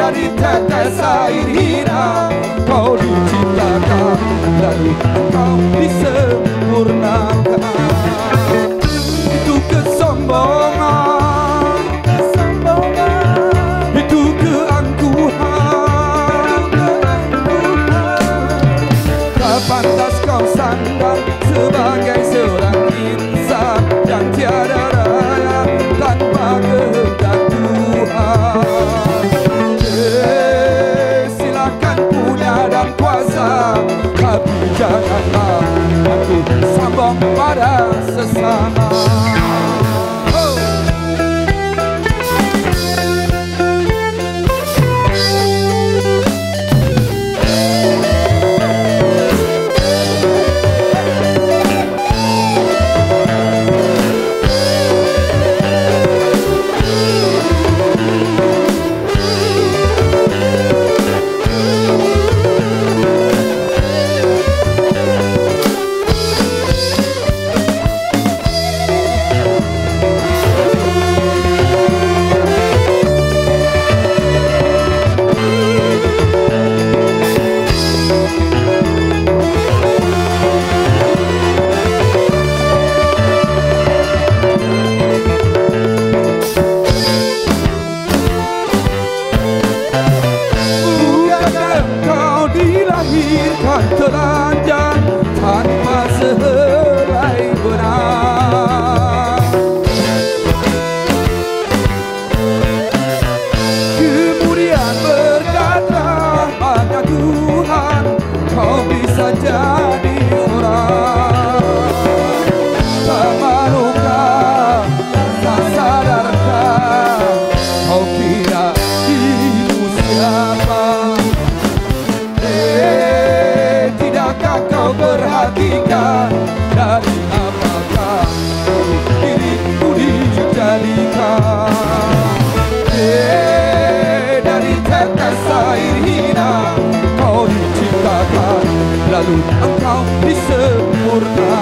dari tetes air hina kau diciptakan, lalu engkau disempurnakan. Itu kesombongan, itu keangkuhan, tak pantas kau sandang sebagai seorang insan yang tiada raya tanpa kehendak Tuhan. Silakan punya dan kuasa, tapi janganlah aku sombong pada sesama. Dilahirkan telanjang tanpa sehelai benang, kemudian berkata hanya Tuhan kau bisa jadi orang. Tak malukah, tak sadarkah kau kira dirimu siapa? Tidakkah kau perhatikan dari apakah dirimu dijadikan? Dari tetes air hina kau diciptakan, lalu engkau disempurnakan.